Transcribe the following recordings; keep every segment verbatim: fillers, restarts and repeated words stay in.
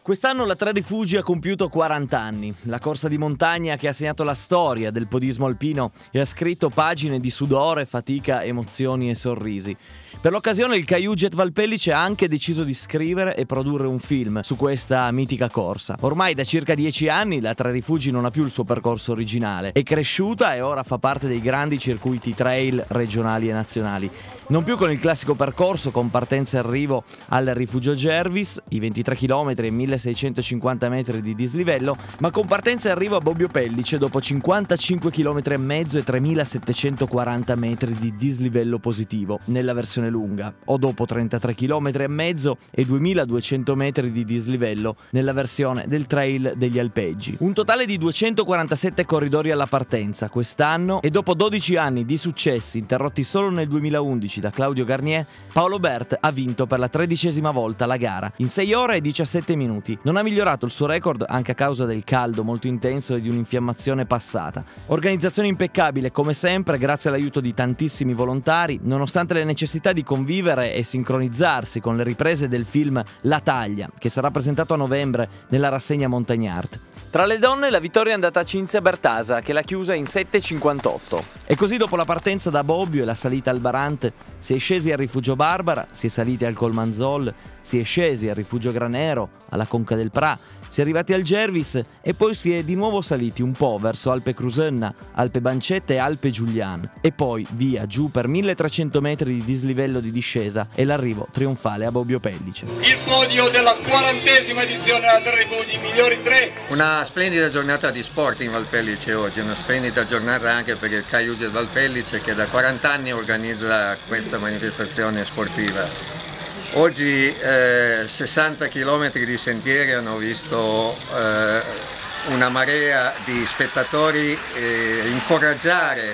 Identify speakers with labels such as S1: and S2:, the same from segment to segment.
S1: Quest'anno la Tre Rifugi ha compiuto quaranta anni, la corsa di montagna che ha segnato la storia del podismo alpino e ha scritto pagine di sudore, fatica, emozioni e sorrisi. Per l'occasione il Kayujet Valpellice ha anche deciso di scrivere e produrre un film su questa mitica corsa. Ormai da circa dieci anni la Tre Rifugi non ha più il suo percorso originale, è cresciuta e ora fa parte dei grandi circuiti trail regionali e nazionali. Non più con il classico percorso con partenza e arrivo al rifugio Gervis, i ventitré chilometri e milleseicentocinquanta metri di dislivello, ma con partenza e arrivo a Bobbio Pellice dopo cinquantacinque chilometri e mezzo e tremilasettecentoquaranta metri di dislivello positivo nella versione lunga, o dopo trentatré chilometri e mezzo e duemiladuecento metri di dislivello nella versione del trail degli alpeggi. Un totale di duecentoquarantasette corridori alla partenza quest'anno, e dopo dodici anni di successi interrotti solo nel duemilaundici da Claudio Garnier, Paolo Bert ha vinto per la tredicesima volta la gara in sei ore e diciassette minuti. Non ha migliorato il suo record anche a causa del caldo molto intenso e di un'infiammazione passata. Organizzazione impeccabile come sempre grazie all'aiuto di tantissimi volontari, nonostante le necessità di convivere e sincronizzarsi con le riprese del film La Taglia, che sarà presentato a novembre nella rassegna Montagnart. Tra le donne la vittoria è andata a Cinzia Bertasa, che l'ha chiusa in sette e cinquantotto. E così dopo la partenza da Bobbio e la salita al Barante si è scesi al rifugio Barbara, si è saliti al Colmanzol, si è scesi al rifugio Granero, alla Conca del Pra, si è arrivati al Gervis e poi si è di nuovo saliti un po' verso Alpe Crusenna, Alpe Bancetta e Alpe Giulian, e poi via giù per milletrecento metri di dislivello di discesa e l'arrivo trionfale a Bobbio Pellice.
S2: Il podio della quarantesima edizione della Tre Rifugi, migliori tre.
S3: Una splendida giornata di sport in Valpellice oggi, una splendida giornata anche per il Kayujet Valpellice che da quaranta anni organizza questa manifestazione sportiva. Oggi eh, sessanta chilometri di sentieri hanno visto eh, una marea di spettatori eh, incoraggiare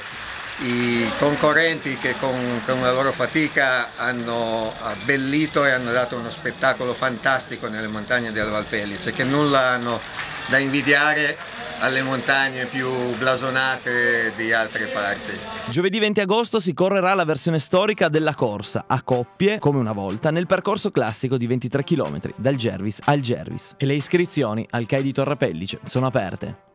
S3: i concorrenti che con, con la loro fatica hanno abbellito e hanno dato uno spettacolo fantastico nelle montagne del Valpellice, che nulla hanno da invidiare alle montagne più blasonate di altre parti.
S1: Giovedì venti agosto si correrà la versione storica della corsa, a coppie, come una volta, nel percorso classico di ventitré chilometri, dal Gervis al Gervis. E le iscrizioni al C A I di Torre Pellice sono aperte.